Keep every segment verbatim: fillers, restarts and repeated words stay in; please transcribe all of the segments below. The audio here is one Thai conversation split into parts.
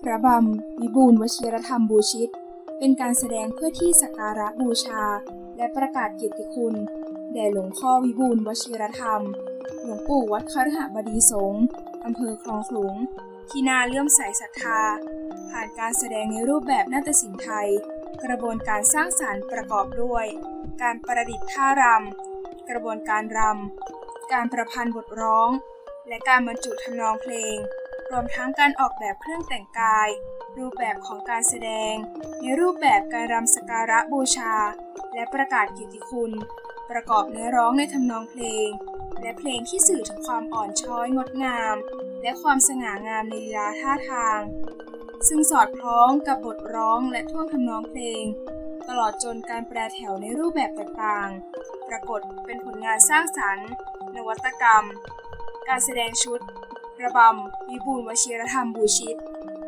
ระบำวิบูลย์วชิรธรรมบูชิตเป็นการแสดงเพื่อที่สักการะบูชาและประกาศเกียรติคุณแด่หลวงพ่อวิบูลย์วชิรธรรมหลวงปู่วัดคฤหบดีสงฆ์อำเภอคลองขลุงที่น่าเลื่อมใสศรัทธาผ่านการแสดงในรูปแบบนาฏศิลป์ไทยกระบวนการสร้างสรรค์ประกอบด้วยการประดิษฐ์ท่ารำกระบวนการรำการประพันธ์บทร้องและการบรรจุทำนองเพลงรวมทั้งการออกแบบเครื่องแต่งกายรูปแบบของการแสดงในรูปแบบการรำสักการะบูชาและประกาศเกียรติคุณประกอบเนื้อร้องในทำนองเพลงและเพลงที่สื่อถึงความอ่อนช้อยงดงามและความสง่างามในลีลาท่าทางซึ่งสอดคล้องกับบทร้องและท่วงทำนองเพลงตลอดจนการแปรแถวในรูปแบบต่างๆปรากฏเป็นผลงานสร้างสรรค์นวัตกรรมการแสดงชุดระบำวิบูลย์วชิรธรรมบูชิต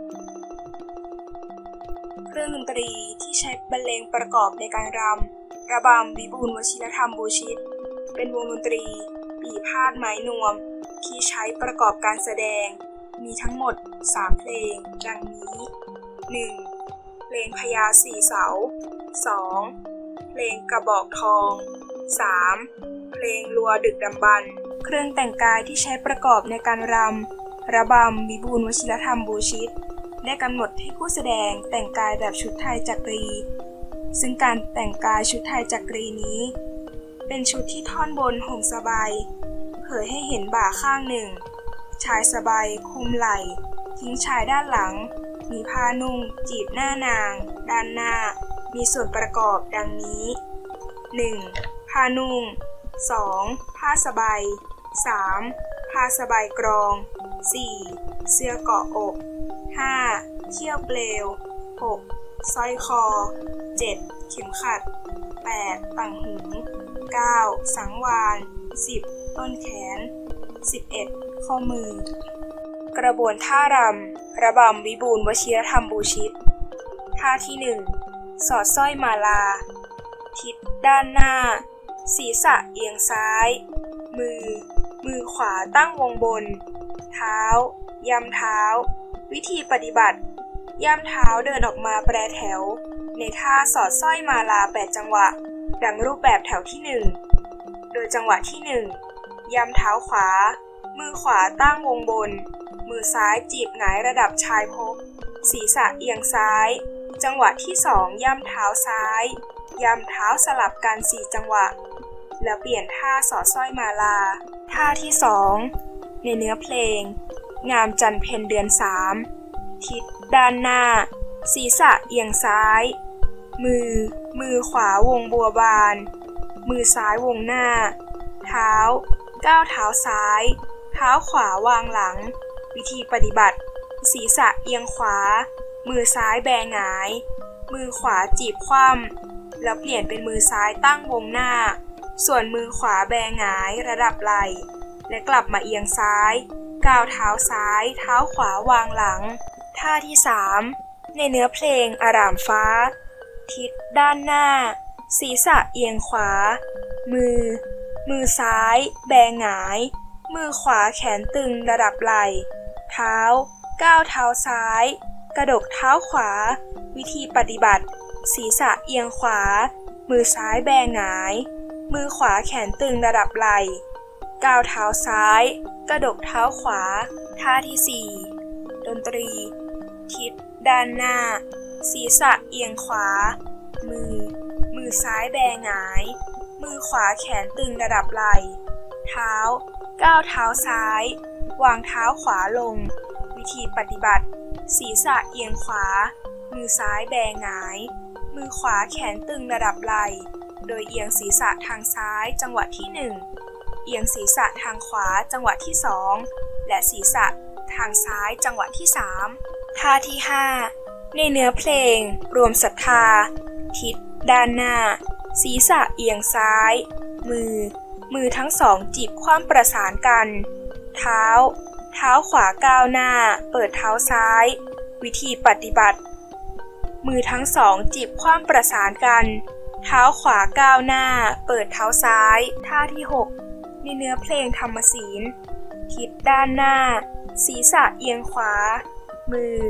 เครื่องดนตรีที่ใช้บรรเลงประกอบในการรำระบำวิบูลย์วชิรธรรมบูชิตเป็นวงดนตรีปีพาทย์ไม้นวมที่ใช้ประกอบการแสดงมีทั้งหมดสามเพลงดังนี้ หนึ่ง. เพลงพญาสี่เสา สอง. เพลงกระบอกทอง สาม. เพลงลัวดึกดำบรรพ์เครื่องแต่งกายที่ใช้ประกอบในการรำระบำวิบูลย์วชิรธรรมบูชิตได้กำหนดให้ผู้แสดงแต่งกายแบบชุดไทยจักรีซึ่งการแต่งกายชุดไทยจักรีนี้เป็นชุดที่ท่อนบนห่มสบายเผยให้เห็นบ่าข้างหนึ่งชายสบายคุมไหล่ทิ้งชายด้านหลังมีผ้านุ่งจีบหน้านางด้านหน้ามีส่วนประกอบดังนี้ หนึ่ง. ผ้านุ่ง สอง. ผ้าสบาย สาม. ผ้าสบายกรอง สี่. เสื้อเกาะอก ห้า. เขี้ยวเปลว หก. สร้อยคอ เจ็ด. เข็มขัด แปด. ต่างหู เก้า. สังวาล สิบ. ต้นแขน สิบเอ็ด. ข้อมือกระบวนท่ารำระบำวิบูลย์วชิรธรรมบูชิตท่าที่หนึ่งสอดสร้อยมาลาทิศด้านหน้าศีรษะเอียงซ้ายมือมือขวาตั้งวงบนเท้าย่ำเท้าวิธีปฏิบัติย่ำเท้าเดินออกมาแปรแถวในท่าสอดสร้อยมาลาแปดจังหวะดังรูปแบบแถวที่หนึ่งโดยจังหวะที่หนึ่งย่ำเท้าขวามือขวาตั้งวงบนมือซ้ายจีบหงายระดับชายพกศีรษะเอียงซ้ายจังหวะที่สองย่ำเท้าซ้ายย่ำเท้าสลับกันสี่จังหวะแล้วเปลี่ยนท่าสอดสร้อยมาลาท่าที่สองในเนื้อเพลงงามจันทร์เพ็ญเดือนสามทิศด้านหน้าศีรษะเอียงซ้ายมือมือขวาวงบัวบานมือซ้ายวงหน้าเท้าก้าวเท้าซ้ายเท้าขวาวางหลังวิธีปฏิบัติศีรษะเอียงขวามือซ้ายแบหงายมือขวาจีบคว่ำแล้วเปลี่ยนเป็นมือซ้ายตั้งวงหน้าส่วนมือขวาแบหงายระดับไหล่และกลับมาเอียงซ้ายก้าวเท้าซ้ายเท้าขวาวางหลังท่าที่สามในเนื้อเพลงอร่ามฟ้าทิศด้านหน้าศีรษะเอียงขวามือมือซ้ายแบหงายมือขวาแขนตึงระดับไหล่เท้าก้าวเท้าซ้ายกระดกเท้าขวาวิธีปฏิบัติศีรษะเอียงขวามือซ้ายแบหงายมือขวาแขนตึงระดับไหล่ก้าวเท้าซ้ายกระดกเท้าขวาท่าที่สี่ดนตรีทิศด้านหน้าศีรษะเอียงขวามือมือซ้ายแบหงายมือขวาแขนตึงระดับไหล่เท้าก้าวเท้าซ้ายวางเท้าขวาลงวิธีปฏิบัติศีรษะเอียงขวามือซ้ายแบหงายมือขวาแขนตึงระดับไหล่โดยเอียงศีรษะทางซ้ายจังหวะที่หนึ่งเอียงศีรษะทางขวาจังหวะที่สองและศีรษะทางซ้ายจังหวะที่สามท่าที่ห้าในเนื้อเพลงรวมศรัทธาทิศด้านหน้าศีรษะเอียงซ้ายมือมือทั้งสองจีบคว่ำประสานกันเท้าเท้าขวาก้าวหน้าเปิดเท้าซ้ายวิธีปฏิบัติมือทั้งสองจีบคว่ำประสานกันเท้าขวาก้าวหน้าเปิดเท้าซ้ายท่าที่หกในเนื้อเพลงธรรมศีลทิศด้านหน้าศีรษะเอียงขวามือ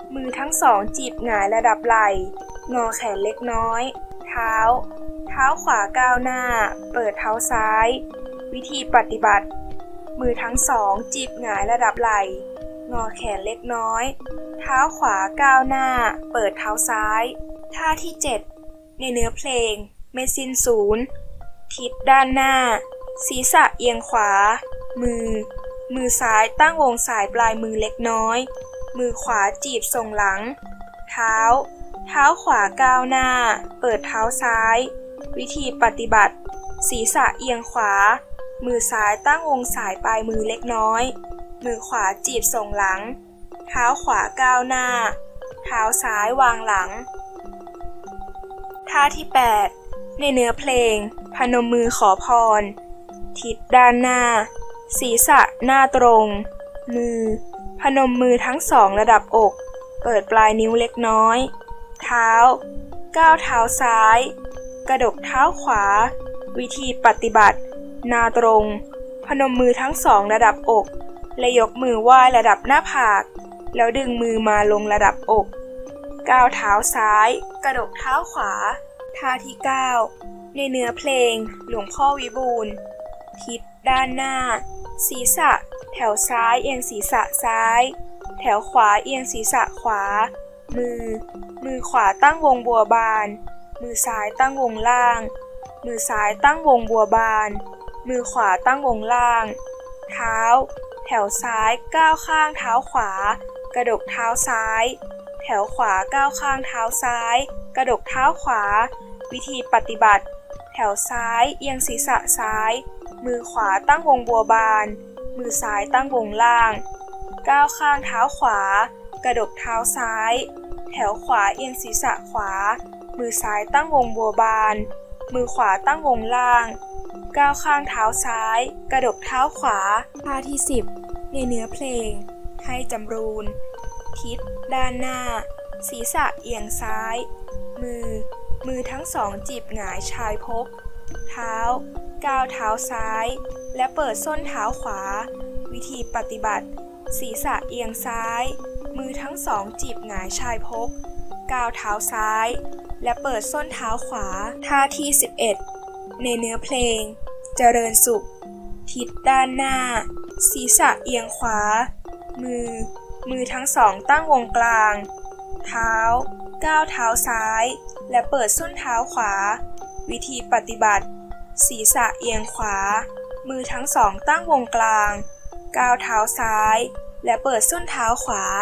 มือทั้งสองจีบหงายระดับไหล่งอแขนเล็กน้อยเท้าเท้าขวาก้าวหน้าเปิดเท้าซ้ายวิธีปฏิบัติมือทั้งสองจีบหงายระดับไหล่งอแขนเล็กน้อยเท้าขวาก้าวหน้าเปิดเท้าซ้ายท่าที่เจ็ดในเนื้อเพลงไม่สิ้นศูนย์ทิศด้านหน้าศีรษะเอียงขวามือมือซ้ายตั้งวงสายปลายมือเล็กน้อยมือขวาจีบส่งหลังเท้าเท้าขวาก้าวหน้าเปิดเท้าซ้ายวิธีปฏิบัติศีรษะเอียงขวามือซ้ายตั้งวงสายปลายมือเล็กน้อยมือขวาจีบส่งหลังเท้าขวาก้าวหน้าเท้าซ้ายวางหลังท่าที่แปดในเนื้อเพลงพนมมือขอพรทิศด้านหน้าศีรษะหน้าตรงมือพนมมือทั้งสองระดับอกเปิดปลายนิ้วเล็กน้อยเท้าก้าวเท้าซ้ายกระดกเท้าขวาวิธีปฏิบัติหน้าตรงพนมมือทั้งสองระดับอกและยกมือไหว้ระดับหน้าผากแล้วดึงมือมาลงระดับอกก้าวเท้าซ้ายกระดกเท้าขวาท่าที่เก้าในเนื้อเพลงหลวงพ่อวิบูลย์ทิศด้านหน้าศีรษะแถวซ้ายเอียงศีรษะซ้ายแถวขวาเอียงศีรษะขวามือมือขวาตั้งวงบัวบานมือซ้ายตั้งวงล่างมือซ้ายตั้งวงบัวบานมือขวาตั้งวงล่างเท้าแถวซ้ายก้าวข้างเท้าขวากระดกเท้าซ้ายแถวขวาก้าวข้างเท้าซ้ายกระดกเท้าขวาวิธีปฏิบัติแถวซ้ายเอียงศีรษะซ้ายมือขวาตั้งวงบัวบานมือซ้ายตั้งวงล่างก้าวข้างเท้าขวากระดกเท้าซ้ายแถวขวาเอียงศีรษะขวามือซ้ายตั้งวงบัวบานมือขวาตั้งวงล่างก้าวข้างเท้าซ้ายกระดกเท้าขวาท่าที่สิบในเนื้อเพลงให้จำรูนทิศด้านหน้าศีรษะเอียงซ้ายมือมือทั้งสองจีบหงายชายพกเท้าก้าวเท้าซ้ายและเปิดส้นเท้าขวาวิธีปฏิบัติศีรษะเอียงซ้ายมือทั้งสองจีบหงายชายพกก้าวเท้าซ้ายและเปิดส้นเท้าขวาท่าที่สิบเอ็ดในเนื้อเพลงเจริญสุขทิศด้านหน้าศีรษะเอียงขวามือมือทั้งสองตั้งวงกลางเท้าก้าวเท้าซ้ายและเปิดส้นเท้าขวาวิธีปฏิบัติศีรษะเอียงขวามือทั้งสองตั้งวงกลางก้าวเท้าซ้ายและเปิดส้นเท้าขวา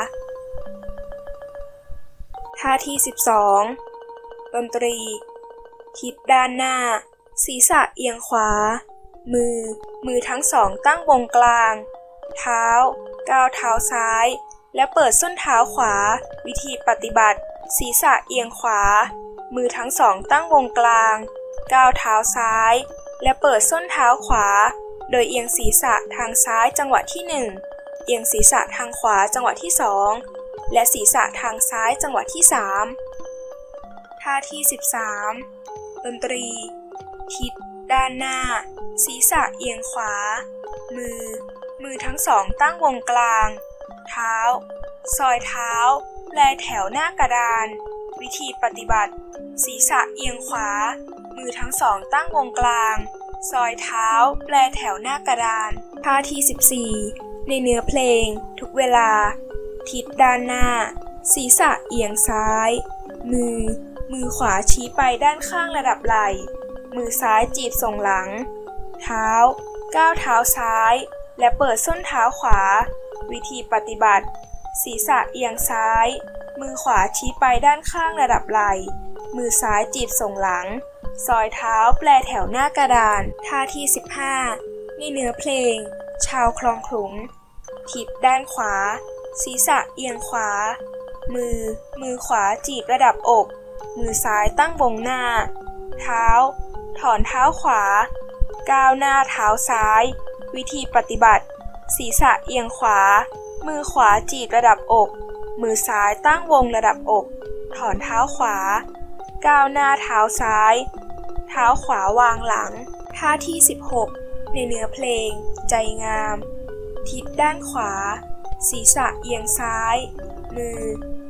ท่าที่สิบสองดนตรีทิศด้านหน้าศีรษะเอียงขวามือมือทั้งสองตั้งวงกลางเท้าก้าวเท้าซ้ายและเปิดส้นเท้าขวาวิธีปฏิบัติศีรษะเอียงขวามือทั้งสองตั้งวงกลางก้าวเท้าซ้ายและเปิดส้นเท้าขวาโดยเอียงศีรษะทางซ้ายจังหวะที่หนึ่งเอียงศีรษะทางขวาจังหวะที่สองและศีรษะทางซ้ายจังหวะที่สามท่าที่สิบสามดนตรีทิศด้านหน้าศีรษะเอียงขวามือมือทั้งสองตั้งวงกลางเท้าซอยเท้าแลแถวหน้ากระดานวิธีปฏิบัติศีรษะเอียงขวามือทั้งสองตั้งวงกลางซอยเท้าแปลแถวหน้ากระดานท่าที่สิบสี่ในเนื้อเพลงทุกเวลาทิศด้านหน้าศีรษะเอียงซ้ายมือมือขวาชี้ไปด้านข้างระดับไหล่มือซ้ายจีบส่งหลังเท้าก้าวเท้าซ้ายและเปิดส้นเท้าขวาวิธีปฏิบัติศีรษะเอียงซ้ายมือขวาชี้ไปด้านข้างระดับไหล่มือซ้ายจีบส่งหลังซอยเท้าแปลแถวหน้ากระดานท่าที่สิบห้าในเนื้อเพลงชาวคลองขลุงทิศด้านขวาศีรษะเอียงขวามือมือขวาจีบระดับอกมือซ้ายตั้งวงหน้าเท้าถอนเท้าขวาก้าวหน้าเท้าซ้ายวิธีปฏิบัติศีรษะเอียงขวามือขวาจีบระดับอกมือซ้ายตั้งวงระดับอกถอนเท้าขวาก้าวหน้าเท้าซ้ายเท้าขวาวางหลังท่าที่สิบหกในเนื้อเพลงใจงามทิศด้านขวาศีรษะเอียงซ้ายมือ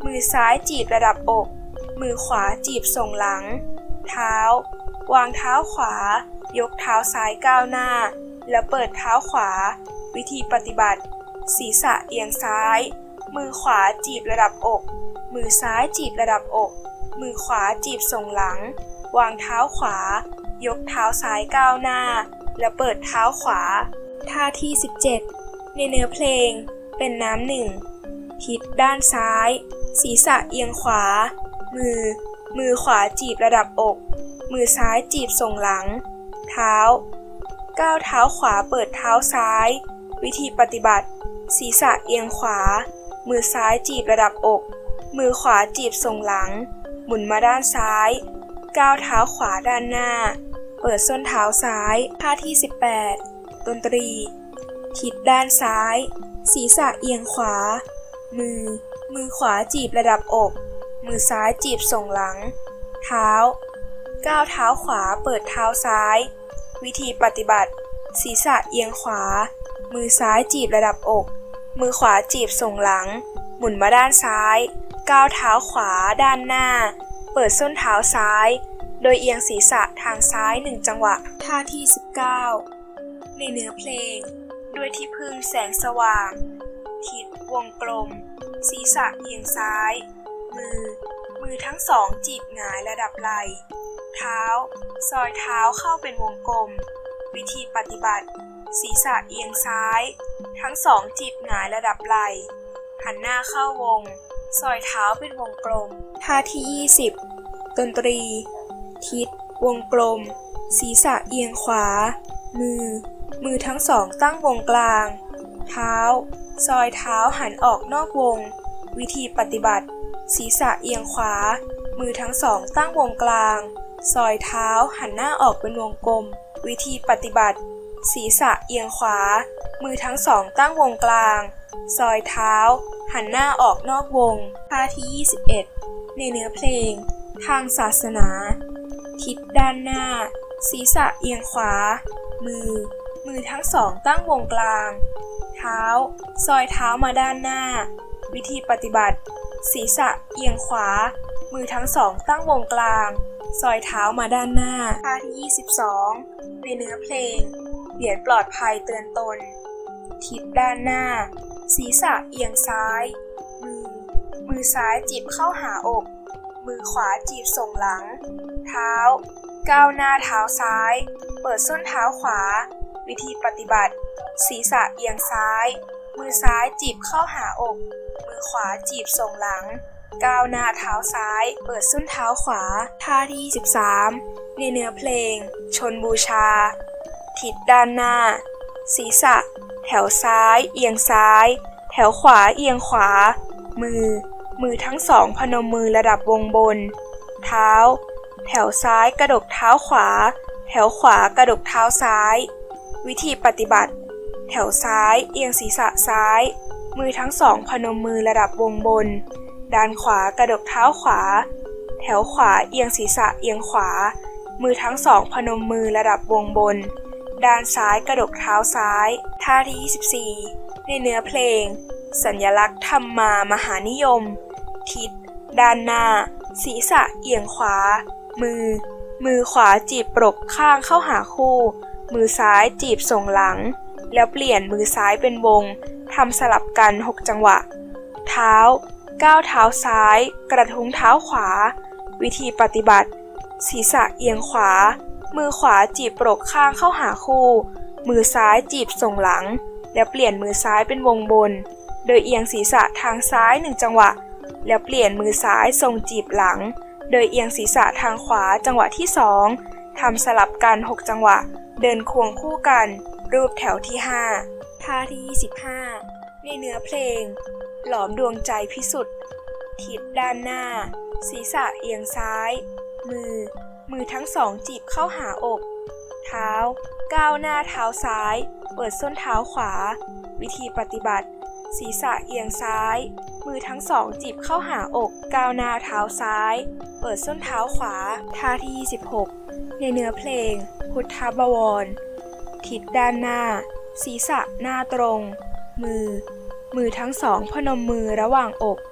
มือซ้ายจีบระดับอกมือขวาจีบส่งหลังเท้าวางเท้าขวายกเท้าซ้ายก้าวหน้าแล้วเปิดเท้าขวาวิธีปฏิบัติศีรษะเอียงซ้ายมือขวาจีบระดับอกมือซ้ายจีบระดับอกมือขวาจีบส่งหลังวางเท้าขวายกเท้าซ้ายก้าวหน้าแล้วเปิดเท้าขวาท่าที่สิบเจ็ดในเนื้อเพลงเป็นน้ำหนึ่งทิศด้านซ้ายศีรษะเอียงขวามือมือขวาจีบระดับอกมือซ้ายจีบส่งหลังเท้าก้าวเท้าขวาเปิดเท้าซ้ายวิธีปฏิบัติศีรษะเอียงขวามือซ้ายจีบระดับอกมือขวาจีบส่งหลังหมุนมาด้านซ้ายก้าวเท้าขวาด้านหน้าเปิดส้นเท้าซ้ายท่าที่สิบแปดดนตรีทิศด้านซ้ายศีรษะเอียงขวามือมือขวาจีบระดับอกมือซ้ายจีบส่งหลังเท้าก้าวเท้าขวาเปิดเท้าซ้ายวิธีปฏิบัติศีรษะเอียงขวามือซ้ายจีบระดับอกมือขวาจีบส่งหลังหมุนมาด้านซ้ายก้าวเท้าขวาด้านหน้าเปิดส้นเท้าซ้ายโดยเอียงศีรษะทางซ้ายหนึ่งจังหวะท่าที่สิบเก้าในเนื้อเพลงด้วยที่พึ่งแสงสว่างทิศวงกลมศีรษะเอียงซ้ายมือมือทั้งสองจีบหงายระดับไหล่เท้าซอยเท้าเข้าเป็นวงกลมวิธีปฏิบัติศีรษะเอียงซ้ายทั้งสองจีบหงายระดับไหล่หันหน้าเข้าวงซอยเท้าเป็นวงกลมท่าที่ยี่สิบดนตรีทิศวงกลมศีรษะเอียงขวามือมือทั้งสองตั้งวงกลางเท้าซอยเท้าหันออกนอกวงวิธีปฏิบัติศีรษะเอียงขวามือทั้งสองตั้งวงกลางซอยเท้าหันหน้าออกเป็นวงกลมวิธีปฏิบัติศีรษะเอียงขวามือทั้งสองตั้งวงกลางซอยเท้าหันหน้าออกนอกวงท่าที่ยี่สิบเอ็ดในเนื้อเพลงทางศาสนาทิศด้านหน้าศีรษะเอียงขวามือมือทั้งสองตั้งวงกลางเท้าซอยเท้ามาด้านหน้าวิธีปฏิบัติศีรษะเอียงขวามือทั้งสองตั้งวงกลางซอยเท้ามาด้านหน้าท่าที่ยี่สิบสองในเนื้อเพลงเหรียญปลอดภัยเตือนตนทิศด้านหน้าศีรษะเอียงซ้ายมือมือซ้ายจีบเข้าหาอกมือขวาจีบส่งหลังเท้าก้าวหน้าเท้าซ้ายเปิดส้นเท้าขวาวิธีปฏิบัติศีรษะเอียงซ้ายมือซ้ายจีบเข้าหาอกมือขวาจีบส่งหลังก้าวหน้าเท้าซ้ายเปิดส้นเท้าขวาท่าที่ยี่สิบสามในเนื้อเพลงชนบูชาทิศด้านหน้าศีรษะแถวซ้ายเอียงซ้ายแถวขวาเอียงขวามือมือทั้งสองพนมมือระดับวงบนเท้าแถวซ้ายกระดกเท้าขวาแถวขวากระดกเท้าซ้ายวิธีปฏิบัติแถวซ้ายเอียงศีรษะซ้ายมือทั้งสองพนมมือระดับวงบนด้านขวากระดกเท้าขวาแถวขวาเอียงศีรษะเอียงขวามือทั้งสองพนมมือระดับวงบนด้านซ้ายกระดกเท้าซ้ายท่าที่ยี่สิบสี่ในเนื้อเพลงสัญลักษณ์ธรรมามหานิยมทิศด้านหน้าศีรษะเอียงขวามือมือขวาจีบปรกข้างเข้าหาคู่มือซ้ายจีบส่งหลังแล้วเปลี่ยนมือซ้ายเป็นวงทำสลับกันหกจังหวะเท้าก้าวเท้าซ้ายกระทุ้งเท้าขวาวิธีปฏิบัติศีรษะเอียงขวามือขวาจีบปรกข้างเข้าหาคู่มือซ้ายจีบส่งหลังแล้วเปลี่ยนมือซ้ายเป็นวงบนโดยเอียงศีรษะทางซ้ายหนึ่งจังหวะแล้วเปลี่ยนมือซ้ายทรงจีบหลังโดยเอียงศีรษะทางขวาจังหวะที่สองทำสลับกันหกจังหวะเดินควงคู่กันรูปแถวที่ห้าท่าที่ยี่สิบห้าในเนื้อเพลงหลอมดวงใจพิสุทธิ์ทิศด้านหน้าศีรษะเอียงซ้ายมือมือทั้งสองจีบเข้าหาอกเท้าก้าวหน้าเท้าซ้ายเปิดส้นเท้าขวาวิธีปฏิบัติศีรษะเอียงซ้ายมือทั้งสองจีบเข้าหาอกก้าวหน้าเท้าซ้ายเปิดส้นเท้าขวาท่าที่ยี่สิบหกในเนื้อเพลงพุทธบวรทิศด้านหน้าศีรษะหน้าตรงมือมือทั้งสองพนมมือระหว่างอก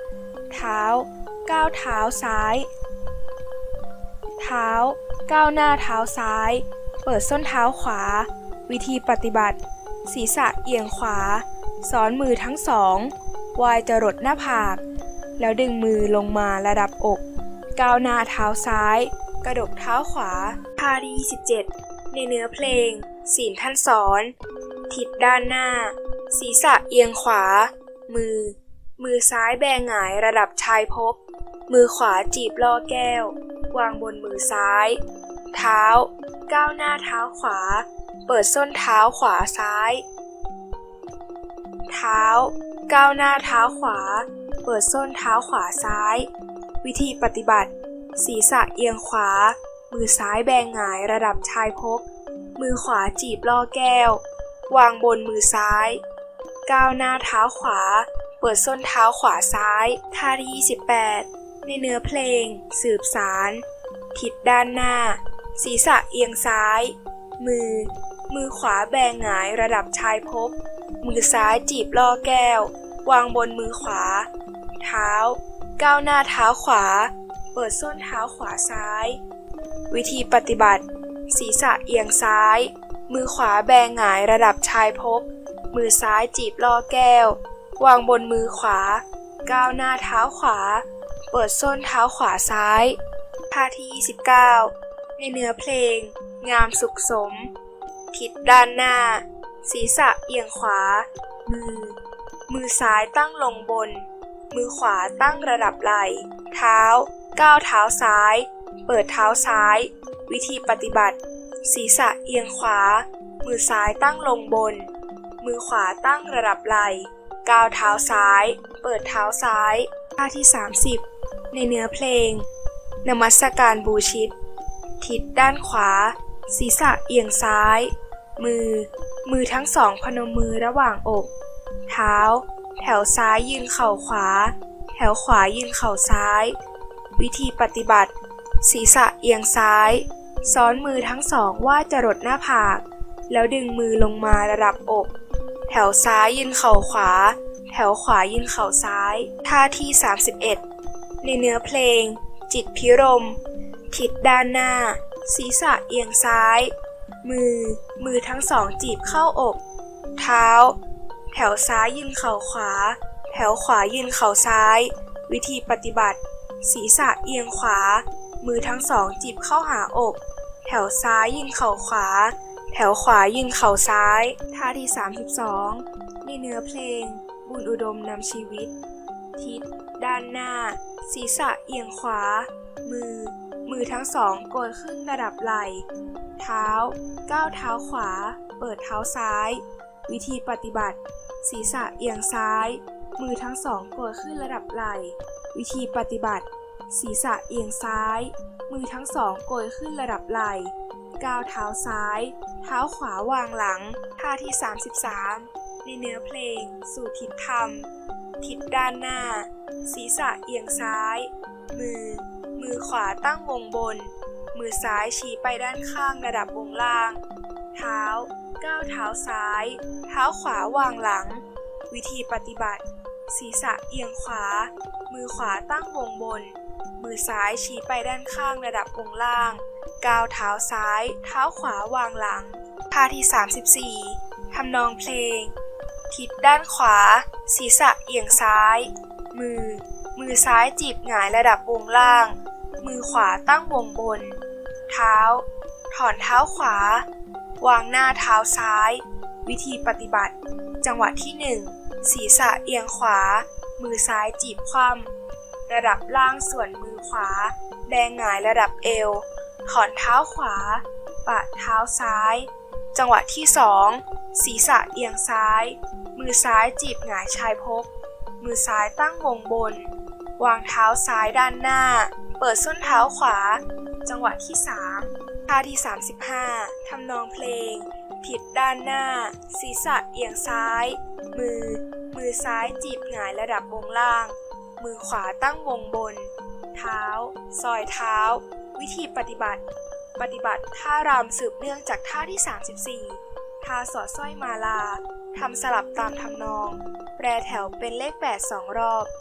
เท้าก้าวเท้าซ้ายเท้าก้าวหน้าเท้าซ้ายเปิดส้นเท้าขวาวิธีปฏิบัติศีรษะเอียงขวาซ้อนมือทั้งสองวายจรดหน้าผากแล้วดึงมือลงมาระดับอกก้าวหน้าเท้าซ้ายกระดกเท้าขวาท่าที่ยี่สิบเจ็ดในเนื้อเพลงศีลท่านสอนทิศด้านหน้าศีรษะเอียงขวามือมือซ้ายแบหงายระดับชายพกมือขวาจีบล่อแก้ววางบนมือซ้ายเท้าก้าวหน้าเท้าขวาเปิดส้นเท้าขวาซ้ายเท้าก้าวหน้าเท้าขวาเปิดส้นเท้าขวาซ้ายวิธีปฏิบัติศีรษะเอียงขวามือซ้ายแบหงายระดับชายพกมือขวาจีบล่อแก้ววางบนมือซ้ายก้าวหน้าเท้าขวาเปิดส้นเท้าขวาซ้ายท่าที่ยี่สิบแปดในเนื้อเพลงสืบสารทิศด้านหน้าศีรษะเอียงซ้ายมือมือขวาแบหงายระดับชายพกมือซ้ายจีบล่อแก้ววางบนมือขวาเท้าก้าวหน้าเท้าขวาเปิดส้นเท้าขวาซ้ายวิธีปฏิบัติศีรษะเอียงซ้ายมือขวาแบหงายระดับชายพกมือซ้ายจีบล่อแก้ววางบนมือขวาก้าวหน้าเท้าขวาเปิดส้นเท้าขวาซ้ายท่าที่ยี่สิบเก้าในเนื้อเพลงงามสุขสมทิศด้านหน้าศีรษะเอียงขวามือมือซ้ายตั้งลงบนมือขวาตั้งระดับไหล่เท้าก้าวเท้าซ้ายเปิดเท้าซ้ายวิธีปฏิบัติศีรษะเอียงขวามือซ้ายตั้งลงบนมือขวาตั้งระดับไหล่ก้าวเท้าซ้ายเปิดเท้าซ้ายท่าที่สามสิบในเนื้อเพลงนมัสการบูชิตทิศด้านขวาศีรษะเอียงซ้ายมือมือทั้งสองพนมมือระหว่างอกเท้าแถวซ้ายยืนเข่าขวาแถวขวายืนเข่าซ้ายวิธีปฏิบัติศีรษะเอียงซ้ายซ้อนมือทั้งสองว่าจรดหน้าผากแล้วดึงมือลงมาระดับอกแถวซ้ายยืนเข่าขวาแถวขวายืนเข่าซ้ายท่าที่สามสิบเอ็ดในเนื้อเพลงจิตพิรมทิศด้านหน้าศีรษะเอียงซ้ายมือมือทั้งสองจีบเข้าอกเท้าแถวซ้ายยืนเข่าขวาแถวขวายืนเข่าซ้ายวิธีปฏิบัติศีรษะเอียงขวามือทั้งสองจีบเข้าหาอกแถวซ้ายยืนเข่าขวาแถวขวายืนเข่าซ้ายท่าที่สามสิบสองในเนื้อเพลงบุญอุดมนำชีวิตทิศด้านหน้าศีรษะเอียงขวามือมือทั้งสองโกยขึ้นระดับไหล่เท้าก้าวเท้าขวาเปิดเท้าซ้ายวิธีปฏิบัติศีรษะเอียงซ้ายมือทั้งสองโกยขึ้นระดับไหล่วิธีปฏิบัติศีรษะเอียงซ้ายมือทั้งสองโกยขึ้นระดับไหล่ก้าวเท้าซ้ายเท้าขวาวางหลังท่าที่สามสิบสามในเนื้อเพลงสู่ทิศธรรมทิศด้านหน้าศีรษะเอียงซ้ายมือมือขวาตั้งวงบนมือซ้ายชี้ไปด้านข้างระดับวงล่างเท้าก้าวเท้าซ้ายเท้าขวาวางหลังวิธีปฏิบัติศีรษะเอียงขวามือขวาตั้งวงบนมือซ้ายชี้ไปด้านข้างระดับวงล่างก้าวเท้าซ้ายเท้าขวาวางหลังท่าที่สามสิบสี่ทำนองเพลงทิศด้านขวาศีรษะเอียงซ้ายมือมือซ้ายจีบหงายระดับวงล่างมือขวาตั้งวงบนเท้าถอนเท้าขวาวางหน้าเท้าซ้ายวิธีปฏิบัติจังหวะที่หนึ่งศีรษะเอียงขวามือซ้ายจีบคว่ำระดับล่างส่วนมือขวาแบหงายระดับเอวถอนเท้าขวาปะเท้าซ้ายจังหวะที่สองศีรษะเอียงซ้ายมือซ้ายจีบหงายชายพกมือซ้ายตั้งวงบนวางเท้าซ้ายด้านหน้าเปิดส้นเท้าขวาจังหวะที่สามท่าที่สามสิบห้าทำนองเพลงทิศด้านหน้าศีรษะเอียงซ้ายมือมือซ้ายจีบหงายระดับวงล่างมือขวาตั้งวงบนเท้าซอยเท้าวิธีปฏิบัติปฏิบัติท่ารำสืบเนื่องจากท่าที่สามสิบสี่ท่าสอดสร้อยมาลาทำสลับตามทำนองแปรแถวเป็นเลขแปดสองรอบ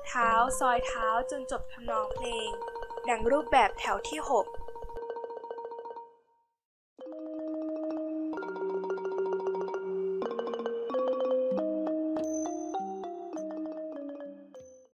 เท้าซอยเท้าจนจบทำนองเพลงดังรูปแบบแถวที่หก